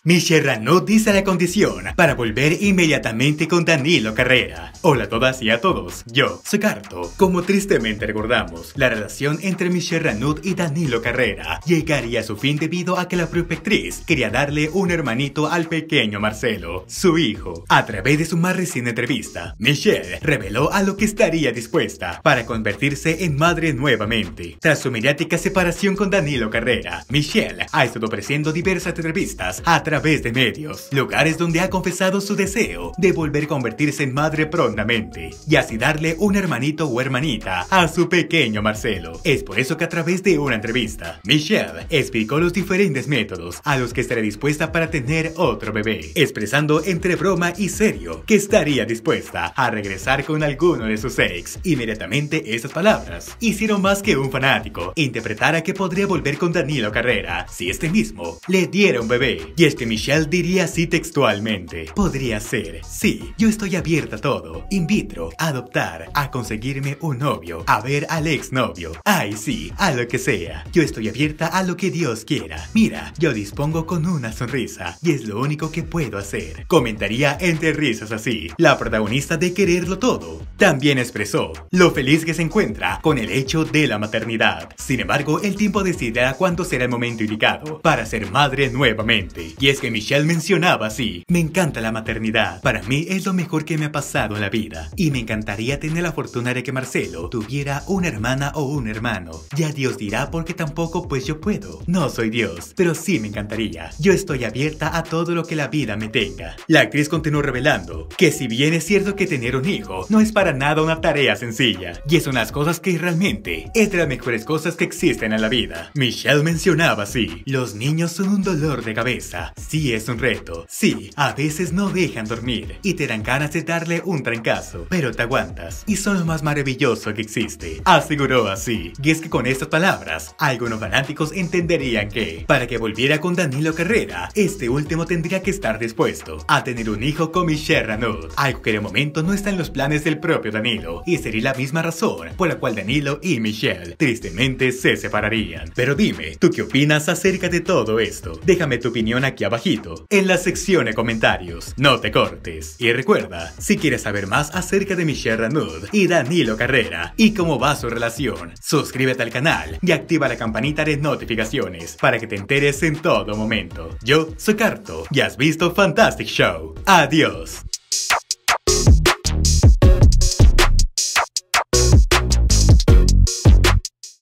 Michelle Ranut dice la condición para volver inmediatamente con Danilo Carrera. Hola a todas y a todos, yo soy Carto. Como tristemente recordamos, la relación entre Michelle Ranut y Danilo Carrera llegaría a su fin debido a que la propia actriz quería darle un hermanito al pequeño Marcelo, su hijo. A través de su más reciente entrevista, Michelle reveló a lo que estaría dispuesta para convertirse en madre nuevamente. Tras su mediática separación con Danilo Carrera, Michelle ha estado ofreciendo diversas entrevistas a través de medios, lugares donde ha confesado su deseo de volver a convertirse en madre prontamente y así darle un hermanito o hermanita a su pequeño Marcelo. Es por eso que a través de una entrevista, Michelle explicó los diferentes métodos a los que estaría dispuesta para tener otro bebé, expresando entre broma y serio que estaría dispuesta a regresar con alguno de sus ex. Inmediatamente esas palabras hicieron más que un fanático interpretara que podría volver con Danilo Carrera si este mismo le diera un bebé. Y es que Michelle diría así textualmente: podría ser, sí, yo estoy abierta a todo, in vitro, a adoptar, a conseguirme un novio, a ver al exnovio, ay sí, a lo que sea, yo estoy abierta a lo que Dios quiera, mira, yo dispongo con una sonrisa y es lo único que puedo hacer. Comentaría entre risas así, la protagonista de Quererlo Todo. También expresó lo feliz que se encuentra con el hecho de la maternidad. Sin embargo, el tiempo decidirá cuándo será el momento indicado para ser madre nuevamente. Y es que Michelle mencionaba así: me encanta la maternidad, para mí es lo mejor que me ha pasado en la vida y me encantaría tener la fortuna de que Marcelo tuviera una hermana o un hermano. Ya Dios dirá, porque tampoco pues yo puedo, no soy Dios, pero sí me encantaría. Yo estoy abierta a todo lo que la vida me tenga. La actriz continuó revelando que si bien es cierto que tener un hijo no es para nada una tarea sencilla, y es unas cosas que realmente es de las mejores cosas que existen en la vida. Michelle mencionaba así: los niños son un dolor de cabeza, sí es un reto, sí, a veces no dejan dormir y te dan ganas de darle un trancazo, pero te aguantas y son lo más maravilloso que existe, aseguró así. Y es que con estas palabras, algunos fanáticos entenderían que para que volviera con Danilo Carrera, este último tendría que estar dispuesto a tener un hijo con Michelle Ranut, algo que de momento no está en los planes del propio Danilo, y sería la misma razón por la cual Danilo y Michelle tristemente se separarían. Pero dime, ¿tú qué opinas acerca de todo esto? Déjame tu opinión aquí abajito, en la sección de comentarios. No te cortes. Y recuerda, si quieres saber más acerca de Michelle Ranut y Danilo Carrera y cómo va su relación, suscríbete al canal y activa la campanita de notificaciones para que te enteres en todo momento. Yo soy Carto y has visto Fantastic Show. Adiós.